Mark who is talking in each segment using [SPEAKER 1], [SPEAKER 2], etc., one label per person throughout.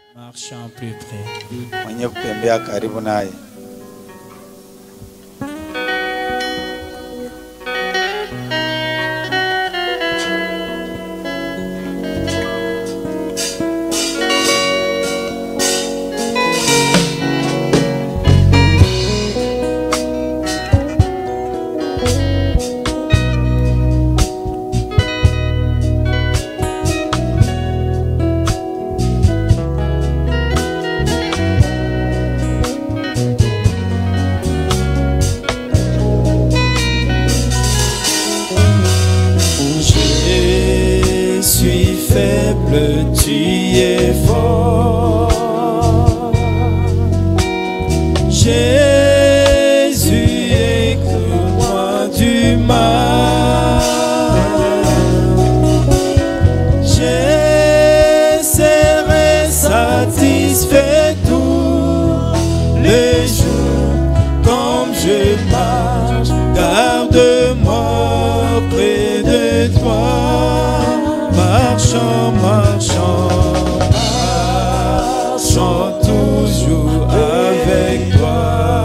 [SPEAKER 1] Marchons plus près.
[SPEAKER 2] Mwenye kutembea karibu naye.
[SPEAKER 1] Tu es fort, Jésus, écoute-moi du mal. Je serai satisfait tous les jours comme je marche. Garde-moi près de toi. Marchons, marchons, marchons toujours avec toi.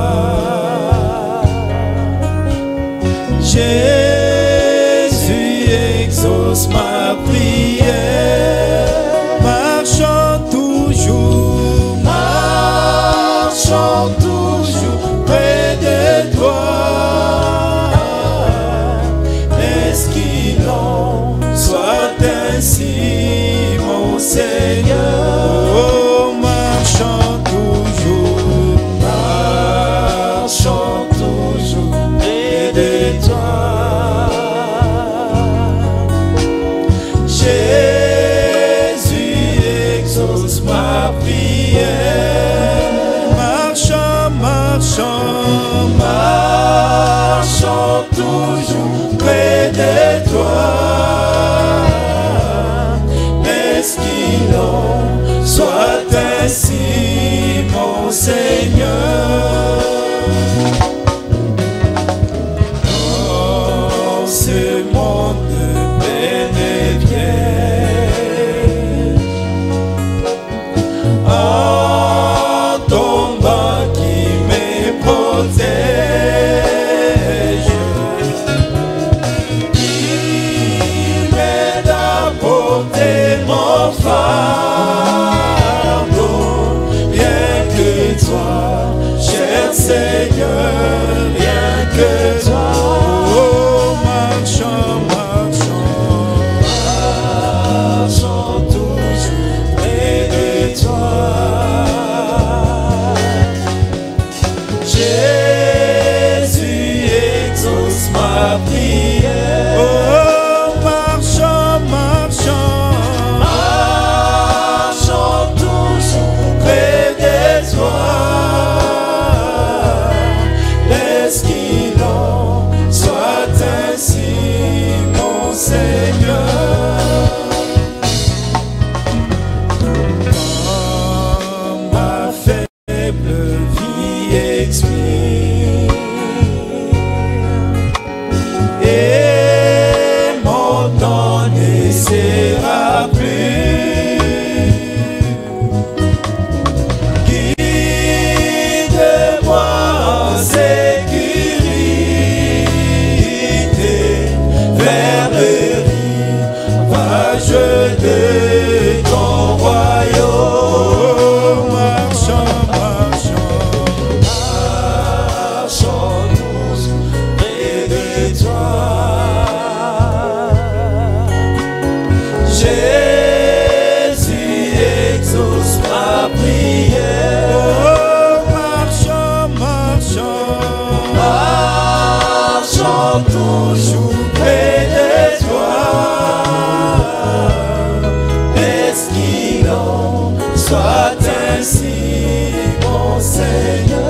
[SPEAKER 1] Jésus exauce ma prière. Marchons toujours près de toi. Laisse qu'il en soit ainsi, mon Seigneur. Oh, marchons toujours près de toi. Jésus exauce ma prière. Marchons toujours près de toi. Laisse qu'il en soit ainsi, mon Seigneur. Dans ce monde peine et piège, en tombant qui me protège, il m'aide à porter mon fardeau. Rien que toi, cher Seigneur, rien que toi. Oh, marchons toujours près de toi. Jésus exauce ma prière. Oh, marchons toujours près de toi. Laisse qu'il en soit ainsi, mon Seigneur. Quand ma faible vie expire et mon temps ne sera plus, guide-moi en sécurité vers le rivage de ton royaume. Marchons tous près de toi. Jésus exauce ma prière. Oh, marchons toujours près de toi. Laisse qu'il en soit ainsi, mon Seigneur.